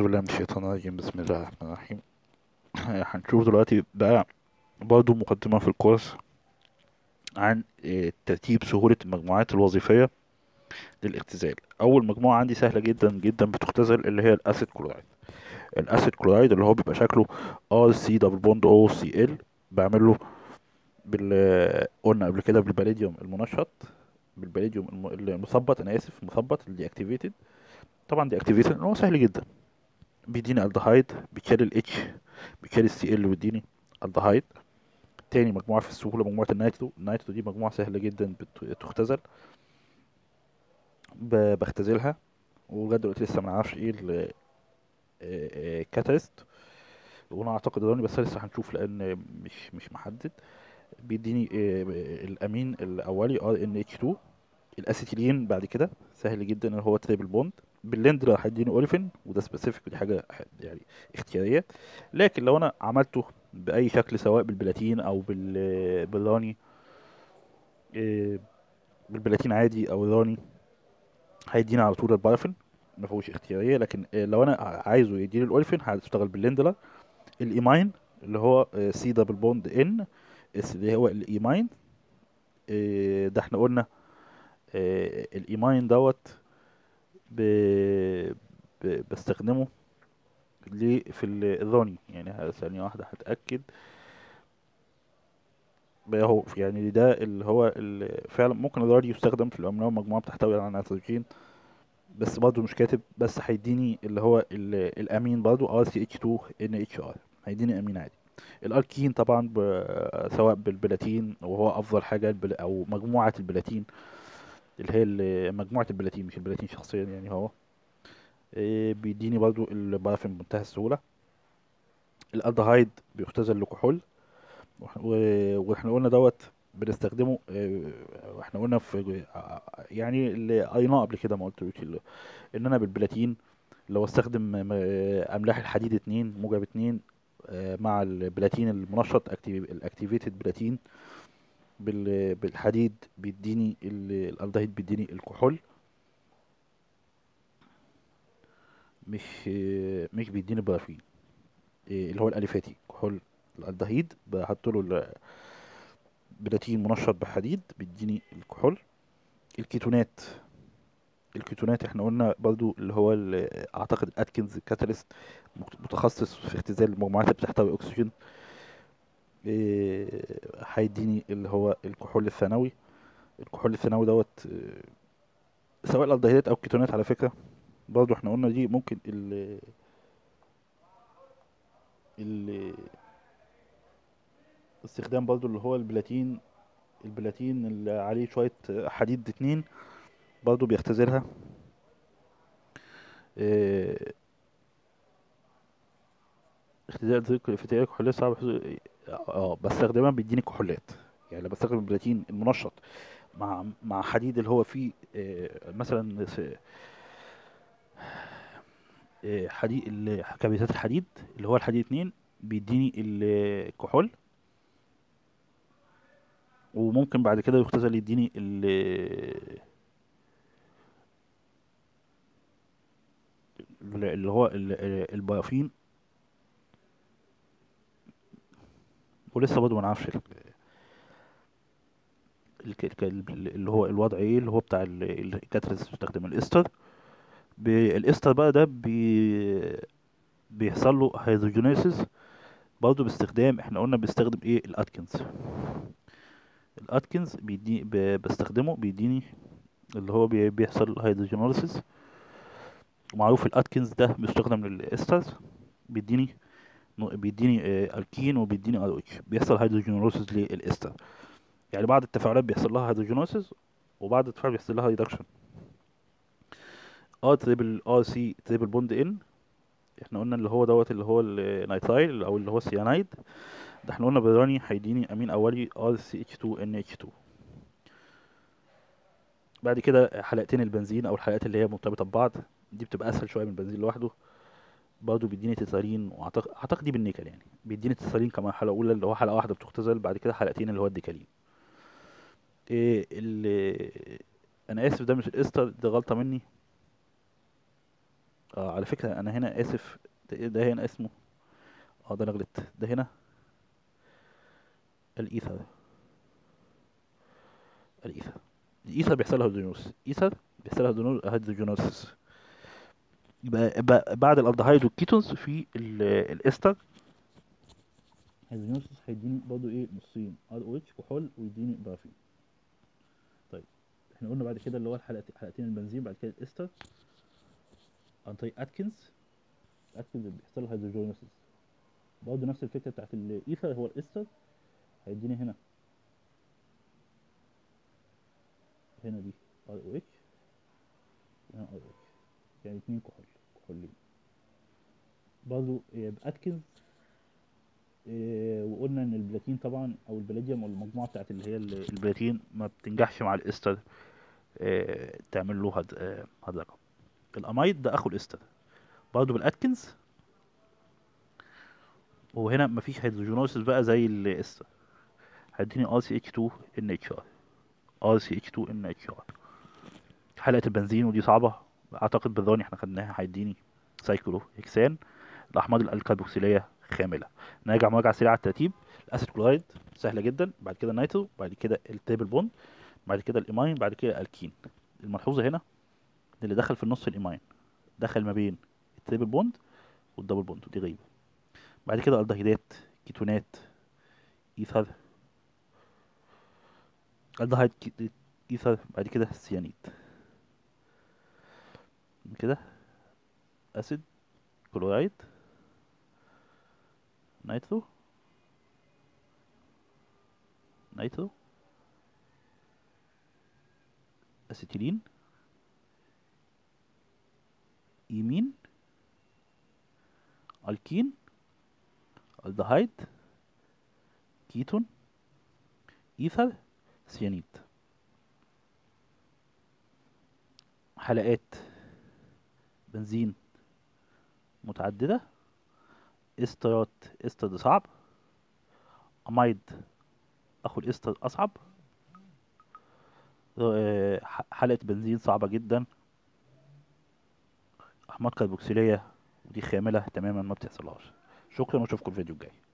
بالله من الشيطان الرجيم. بسم الله الرحمن الرحيم. هنشوف دلوقتي بقى برضه مقدمة في الكورس عن ترتيب سهولة المجموعات الوظيفية للاختزال. أول مجموعة عندي سهلة جدا جدا بتختزل، اللي هي الأسيد كلورايد. الأسيد كلورايد اللي هو بيبقى شكله ار سي دبل بوند او سي ال. بعمل له قلنا قبل كده بالباليديوم المنشط، بالباليديوم المثبط، أنا آسف، مثبط الدي اكتيفيتد. طبعا دي اكتيفيشن هو سهل جدا، بيديني الدهايد، بيشيل الاتش، بيشيل السي ال ويديني الدهايد. تاني مجموعة في السهولة مجموعة النيترو. النيترو دي مجموعة سهلة جدا بتختزل، بختزلها. ولغاية دلوقتي لسه منعرفش ايه الكاتاليست، وانا اعتقد راني، بس لسه هنشوف لان مش محدد. بيديني الامين الاولي ار ان اتش 2. الاسيتيلين بعد كده سهل جدا، اللي هو تريبل بوند. بالليندر هيديني اوليفين، وده سبيسيفيك، ودي حاجه يعني اختياريه. لكن لو انا عملته باي شكل، سواء بالبلاتين او بالراني، آه، بالبلاتين عادي او الراني، هيديني على طول البارافين، ما فيهوش اختياريه. لكن لو انا عايزه يديني الاوليفين هشتغل بالليندر. الايماين اللي هو سي دبل بوند ان اس، اللي هو الايماين. ده احنا قلنا الايماين دوت بستخدمه ليه في الراني. يعني ثانية واحدة هتأكد بقى. هو يعني ده اللي هو فعلا ممكن الراني يستخدم في الأملاء، مجموعة بتحتوي على نيتروجين، بس برضه مش كاتب. بس هيديني اللي هو الأمين برضه ار سي اتش 2 ان اتش ار، هيديني أمين عادي. الألكين طبعا سواء بالبلاتين، وهو أفضل حاجة أو مجموعة البلاتين، اللي هي مجموعة البلاتين مش البلاتين شخصيا. يعني هو بيديني برضه البارافين بمنتهى السهولة. الالدهايد بيختزل لكحول، واحنا قلنا دوت بنستخدمه. احنا قلنا في يعني اللي قريناه قبل كده، ما قلتلوش ان انا بالبلاتين لو استخدم املاح الحديد 2 موجب 2 مع البلاتين المنشط، الاكتيفيتد بلاتين بالحديد، بيديني الالدهيد، بيديني الكحول. مش بيديني بارافين. اللي هو الاليفاتي كحول الالدهيد، بحط له بلاتين منشط بحديد، بيديني الكحول. الكيتونات. الكيتونات احنا قلنا برضو اللي هو اعتقد اتكنز كاتاليست، متخصص في اختزال المجموعات اللي بتحتوي اكسجين. هيديني اللي هو الكحول الثانوي. الكحول الثانوي دوت سواء الالدهيدات او الكيتونات على فكرة. برضو احنا قلنا دي ممكن ال استخدام برضو اللي هو البلاتين. البلاتين اللي عليه شوية حديد 2 برضو بيختزلها. آه، اختزال كحولية صعب بستخدمها، بيديني كحولات. يعني لما بستخدم البلاتين المنشط مع حديد اللي هو فيه مثلا حديد كبريتات الحديد، اللي هو الحديد 2، بيديني الكحول. وممكن بعد كده يختزل يديني اللي هو البرافين. ولسه برضه ما نعرفش اللي هو الوضع ايه، اللي هو بتاع الكاتاليست بيستخدم الاستر. الاستر بقى ده بيحصل له هيدروجينيسيس برضه باستخدام، احنا قلنا بيستخدم ايه، الاتكنز. الاتكنز بستخدمه، بيديني اللي هو بيحصل هيدروجينيسيس. ومعروف الاتكنز ده بيستخدم للاسترز، بيديني الكين، وبيديني ار اتش، بيحصل هيدروجينيسيس للاستر. يعني بعض التفاعلات بيحصل لها هيدروجينيسيس، وبعض التفاعلات بيحصل لها ريدكشن. ار سي تريبل بوند ان، احنا قلنا اللي هو دوت اللي هو النيترايل او اللي هو السيانايد. ده احنا قلنا بالراني هيديني امين اولي ار سي اتش 2 ان اتش 2. بعد كده حلقتين البنزين او الحلقات اللي هي مرتبطه ببعض، دي بتبقى اسهل شويه من البنزين لوحده. برضه بيديني تترالين، واعتقد دي بالنيكل. يعني بيديني تترالين كمان حلقه اولى، اللي هو حلقه واحده بتختزل، بعد كده حلقتين اللي هو الديكالين. إيه انا اسف، ده مش الاستر، دي غلطه مني. على فكرة انا هنا اسف، ده هنا اسمه، ده انا غلطت، ده هنا الايثر. الايثر الايثر بيحصل لها هيدروجينوس، ايثر بيحصل لها هيدروجينوس. يبقى بعد الالدهايد والكيتونز في الاستر هيدروجينوس هيديني برضه ايه نصين ار او اتش كحول ويديني بارافين. طيب احنا قلنا بعد كده اللي هو حلقتين البنزين، بعد كده الاستر عن طريق اتكنز. اتكنز بيحصل له هيدروجينوس، برضه نفس الفكره بتاعت الايثر، هو الاستر هيديني هنا، هنا دي ار او اتش وهنا ار او اتش، يعني اتنين كحولين. برضه باتكنز. وقلنا ان البلاتين طبعا او البلاديوم او المجموعه بتاعت اللي هي البلاتين ما بتنجحش مع الاستر تعمل له هاد رقم. الامايد ده اخو الاستر برضه بالاتكنز، وهنا مفيش هيدروجينوسيس بقى زي الاستر، هيديني ار سي اتش 2 ان اتش ار، ار سي اتش 2 ان اتش ار. حلقه البنزين ودي صعبه، اعتقد بالراني احنا خدناها، هيديني سايكلو هكسان. الاحماض الكربوكسيليه خامله. نرجع مراجعه سريعه على الترتيب. الاسيد كلورايد سهله جدا، بعد كده النيترو، بعد كده التريبل بوند، بعد كده الايماين، بعد كده الالكين. الملحوظه هنا ان اللي دخل في النص الايماين دخل ما بين التريبل بوند والدبل بوند، ودي غريبه. بعد كده الدهيدات، كيتونات، ايثر، الدهايد ايثر، بعد كده السيانيد. كده اسيد كلورايد، نيترو، نيترو، اسيتيلين، يمين، الكين، الدهايد، كيتون، ايثر، سيانيد. حلقات بنزين متعددة. استرات، استر ده صعب. امايد اخو الاستر اصعب. حلقة بنزين صعبة جدا. احماض كربوكسيلية ودي خاملة تماما ما بتحصلهاش. شكرا واشوفكم الفيديو الجاي.